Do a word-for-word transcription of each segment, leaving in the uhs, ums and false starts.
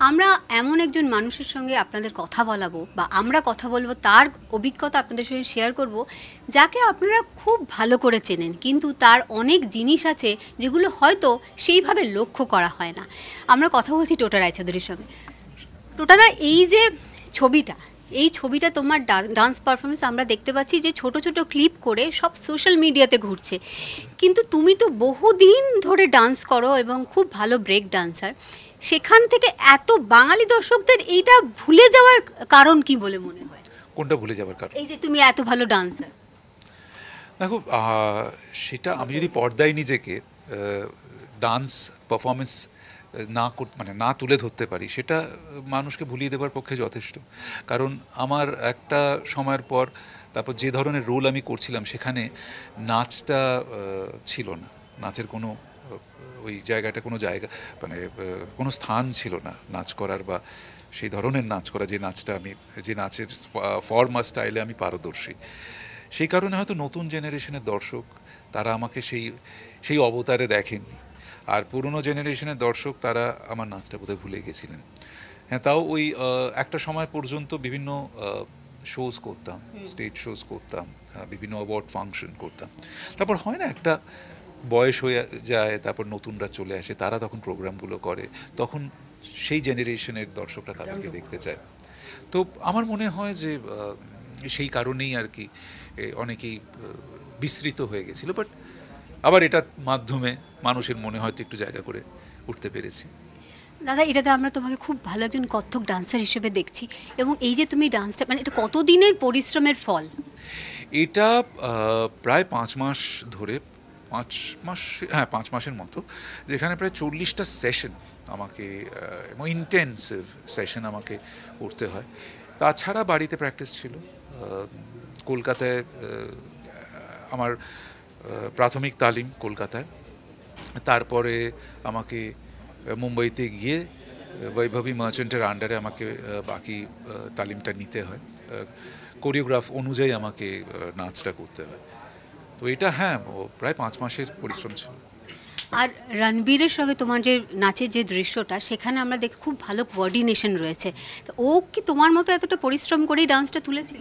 আমরা এমন একজন মানুষের সঙ্গে আপনাদের কথা বলাবো বা আমরা কথা বলবো, তার অভিজ্ঞতা আপনাদের সঙ্গে শেয়ার করব, যাকে আপনারা খুব ভালো করে চেনেন, কিন্তু তার অনেক জিনিস আছে যেগুলো হয়তো সেইভাবে লক্ষ্য করা হয় না। আমরা কথা বলছি টোটা রায়চৌধুরীর সঙ্গে। টোটাদা, এই যে ছবিটা এই ছবিটা তোমার ডান্স পারফরমেন্স আমরা দেখতে পাচ্ছি যে ছোট ছোট ক্লিপ করে সব সোশ্যাল মিডিয়াতে ঘুরছে, কিন্তু তুমি তো বহুদিন ধরে ডান্স করো এবং খুব ভালো ব্রেক ডান্সার। সেখান থেকে এত বাঙালি দর্শকদের এইটা ভুলে যাওয়ার কারণ কি বলে মনে হয়? কোনটা ভুলে যাওয়ার কারণ? এই যে তুমি এত ভালো ডান্সার। দেখো, সেটা আমি যদি পর্দায় নিজেকে ডান্স পারফরমেন্স না মানে না তুলে ধরতে পারি, সেটা মানুষকে ভুলিয়ে দেওয়ার পক্ষে যথেষ্ট। কারণ আমার একটা সময়ের পর তারপর যে ধরনের রোল আমি করছিলাম সেখানে নাচটা ছিল না, নাচের কোনো ওই জায়গাটা কোনো জায়গা মানে কোনো স্থান ছিল না নাচ করার, বা সেই ধরনের নাচ করা যে নাচটা আমি যে নাচের ফর্ম আর স্টাইলে আমি পারদর্শী। সেই কারণে হয়তো নতুন জেনারেশনের দর্শক তারা আমাকে সেই সেই অবতারে দেখেননি, আর পুরনো জেনারেশনের দর্শক তারা আমার নাচটা বোধহয় ভুলে গেছিলেন। হ্যাঁ, তাও ওই একটা সময় পর্যন্ত বিভিন্ন শোজ করতাম, স্টেজ শোজ করতাম, বিভিন্ন অ্যাওয়ার্ড ফাংশন করতাম। তারপর হয় না, একটা বয়স হয়ে যায়, তারপর নতুনরা চলে আসে, তারা তখন প্রোগ্রামগুলো করে, তখন সেই জেনারেশনের দর্শকরা তাদেরকে দেখতে চায়। তো আমার মনে হয় যে সেই কারণেই আর কি অনেকেই বিস্মৃত হয়ে গেছিল, বাট আবার এটার মাধ্যমে মানুষের মনে হয়তো একটু জায়গা করে উঠতে পেরেছি। দাদা, এটাতে আমরা তোমাকে খুব ভালো একজন কত্থক ডান্সার হিসেবে দেখছি, এবং এই যে তুমি ডান্সটা, মানে এটা কতদিনের পরিশ্রমের ফল? এটা প্রায় পাঁচ মাস ধরে, পাঁচ মাস হ্যাঁ পাঁচ মাসের মতো, যেখানে প্রায় চল্লিশটা সেশন আমাকে, ইন্টেন্সিভ সেশন আমাকে করতে হয়। তাছাড়া বাড়িতে প্র্যাকটিস ছিল। কলকাতায় আমার প্রাথমিক তালিম কলকাতায়, তারপরে আমাকে মুম্বাইতে গিয়ে বৈভবী মার্চেন্টের আন্ডারে আমাকে বাকি তালিমটা নিতে হয়, কোরিওগ্রাফ অনুযায়ী আমাকে নাচটা করতে হয়। তো এটা হ্যাঁ প্রায় পাঁচ মাসের পরিশ্রম ছিল। আর রণবীরের সঙ্গে তোমার যে নাচের যে দৃশ্যটা, সেখানে আমরা দেখি খুব ভালো কোঅর্ডিনেশন রয়েছে। তো ও কি তোমার মতো এতটা পরিশ্রম করেই ডান্সটা তুলেছিল?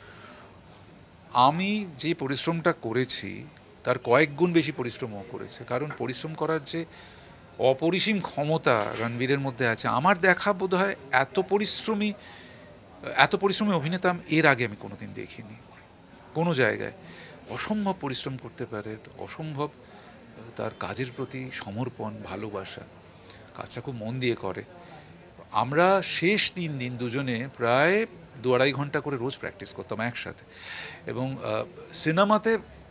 আমি যে পরিশ্রমটা করেছি তার কয়েক গুণ বেশি পরিশ্রম ও করেছে, কারণ পরিশ্রম করার যে অপরিসীম ক্ষমতা রণবীরের মধ্যে আছে, আমার দেখা বোধ হয় এত পরিশ্রমী এত পরিশ্রমী অভিনেতা এর আগে আমি কোনোদিন দেখিনি। কোনো জায়গায় অসম্ভব পরিশ্রম করতে পারে, অসম্ভব তার কাজের প্রতি সমর্পণ, ভালোবাসা, কাজটা খুব মন দিয়ে করে। আমরা শেষ তিন দিন দুজনে প্রায় দু আড়াই ঘন্টা করে রোজ প্র্যাকটিস করতাম একসাথে, এবং সিনেমাতে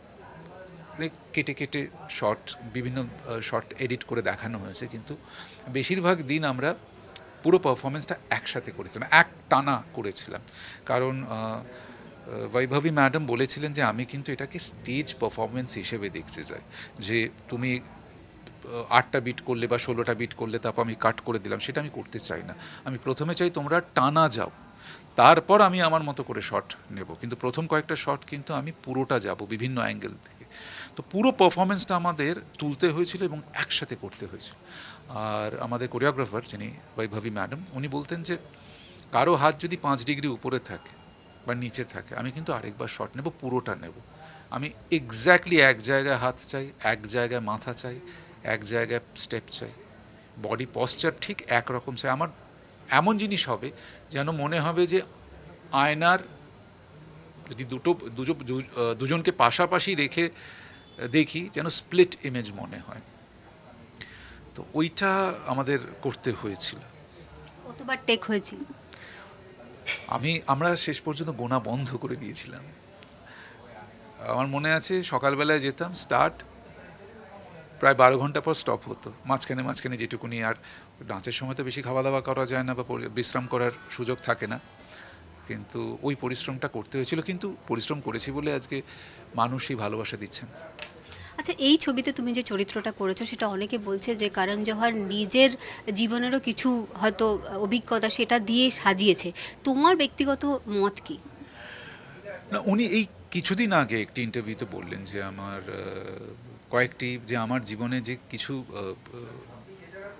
কেটে কেটে শর্ট বিভিন্ন শর্ট এডিট করে দেখানো হয়েছে, কিন্তু বেশিরভাগ দিন আমরা পুরো পারফরমেন্সটা একসাথে করেছিলাম, এক টানা করেছিলাম। কারণ বৈভবী ম্যাডাম বলেছিলেন যে আমি কিন্তু এটাকে স্টেজ পারফরমেন্স হিসেবে দেখতে চাই, যে তুমি আটটা বিট করলে বা ষোলোটা বিট করলে তারপর আমি কাট করে দিলাম, সেটা আমি করতে চাই না। আমি প্রথমে চাই তোমরা টানা যাও, তারপর আমি আমার মতো করে শট নেব, কিন্তু প্রথম কয়েকটা শট কিন্তু আমি পুরোটা যাব বিভিন্ন অ্যাঙ্গেল থেকে। তো পুরো পারফরমেন্সটা আমাদের তুলতে হয়েছিল এবং একসাথে করতে হয়েছিল। আর আমাদের কোরিওগ্রাফার যিনি বৈভবী ম্যাডাম, উনি বলতেন যে কারো হাত যদি পাঁচ ডিগ্রি উপরে থাকে বা নিচে থাকে, আমি কিন্তু আরেকবার শট নেব, পুরোটা নেব। আমি এক্স্যাক্টলি এক জায়গায় হাত চাই, এক জায়গায় মাথা চাই, এক জায়গায় স্টেপ চাই, বডি পশ্চার ঠিক একরকম চাই। আমার এমন জিনিস হবে যেন মনে হবে যে আয়নার যদি দুটো দুজনকে পাশাপাশি রেখে দেখি, যেন স্প্লিট ইমেজ মনে হয়। তো ওইটা আমাদের করতে হয়েছিল। কতবার টেক হয়েছিল? আমি আমরা শেষ পর্যন্ত গোনা বন্ধ করে দিয়েছিলাম। আমার মনে আছে সকালবেলায় যেতাম, স্টার্ট, প্রায় বারো ঘন্টা পর স্টপ হতো, মাঝখানে মাঝখানে যেটুকুনি। আর ডান্সের সময় তো বেশি খাওয়া দাওয়া করা যায় না বা বিশ্রাম করার সুযোগ থাকে না, কিন্তু ওই পরিশ্রমটা করতে হয়েছিল। কিন্তু পরিশ্রম করেছি বলে আজকে মানুষ এই ভালোবাসা দিচ্ছেন। আচ্ছা, এই ছবিতে তুমি যে চরিত্রটা করেছো, সেটা অনেকে বলছে যে করণ জোহর নিজের জীবনেরও কিছু হয়তো অভিজ্ঞতা সেটা দিয়ে সাজিয়েছে। তোমার ব্যক্তিগত মত কি? না, উনি এই কিছুদিন আগে একটি ইন্টারভিউতে বললেন যে আমার কয়েকটি যে আমার জীবনে যে কিছু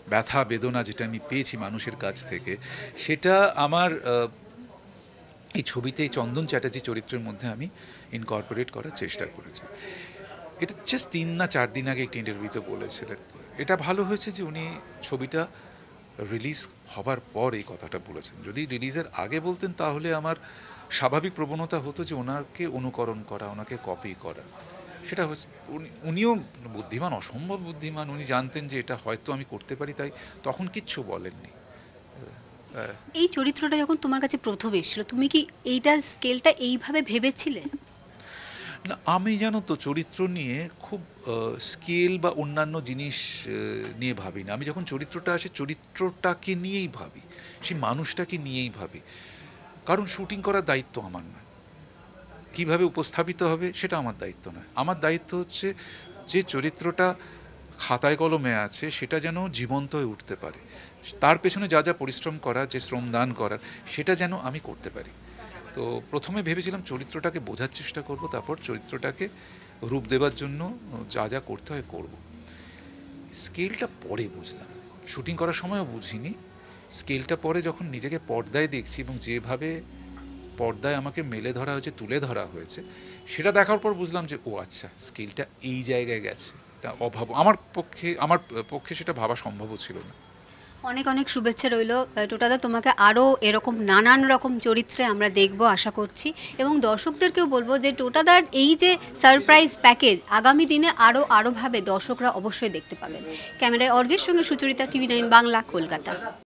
ব্যথা বেদনা যেটা আমি পেয়েছি মানুষের কাছ থেকে, সেটা আমার এই ছবিতে এই চন্দন চ্যাটার্জি চরিত্রের মধ্যে আমি ইনকর্পোরেট করার চেষ্টা করেছি। এটা জাস্ট তিন না চার দিন আগে একটি ইন্টারভিউতে বলেছিলেন। এটা ভালো হয়েছে যে উনি ছবিটা রিলিজ হবার পর এই কথাটা বলেছেন। যদি রিলিজের আগে বলতেন তাহলে আমার স্বাভাবিক প্রবণতা হতো যে ওনাকে অনুকরণ করা, ওনাকে কপি করা। সেটা হচ্ছে উনি উনিও বুদ্ধিমান, অসম্ভব বুদ্ধিমান, উনি জানতেন যে এটা হয়তো আমি করতে পারি, তাই তখন কিচ্ছু বলেননি। এই চরিত্রটা যখন তোমার কাছে প্রথম এসেছিল, তুমি কি এইটা স্কেলটা এইভাবে ভেবেছিলে? না, আমি জানো তো চরিত্র নিয়ে খুব স্কেল বা অন্যান্য জিনিস নিয়ে ভাবি না। আমি যখন চরিত্রটা আসে চরিত্রটাকে নিয়েই ভাবি, সেই মানুষটাকে নিয়েই ভাবি। কারণ শুটিং করার দায়িত্ব আমার নয়, কীভাবে উপস্থাপিত হবে সেটা আমার দায়িত্ব নয়। আমার দায়িত্ব হচ্ছে যে চরিত্রটা খাতায় কলমে আছে সেটা যেন জীবন্ত হয়ে উঠতে পারে, তার পেছনে যা যা পরিশ্রম করার, যে শ্রমদান করার, সেটা যেন আমি করতে পারি। তো প্রথমে ভেবেছিলাম চরিত্রটাকে বোঝার চেষ্টা করব, তারপর চরিত্রটাকে রূপ দেওয়ার জন্য যা যা করতে হয় করব। স্কেলটা পরে বুঝলাম, শুটিং করার সময়ও বুঝিনি। স্কেলটা পরে যখন নিজেকে পর্দায় দেখছি এবং যেভাবে পর্দায় আমাকে মেলে ধরা হয়েছে, তুলে ধরা হয়েছে, সেটা দেখার পর বুঝলাম যে ও আচ্ছা, স্কেলটা এই জায়গায় গেছে। এটা অভাব, আমার পক্ষে আমার পক্ষে সেটা ভাবা সম্ভবও ছিল না। অনেক অনেক শুভেচ্ছা রইল টোটাদা, তোমাকে আরও এরকম নানান রকম চরিত্রে আমরা দেখব আশা করছি। এবং দর্শকদেরকেও বলবো যে টোটাদার এই যে সারপ্রাইজ প্যাকেজ আগামী দিনে আরও আরোভাবে দর্শকরা অবশ্যই দেখতে পাবেন। ক্যামেরায় অর্গের সঙ্গে সুচরিতা, টিভি নাইন বাংলা, কলকাতা।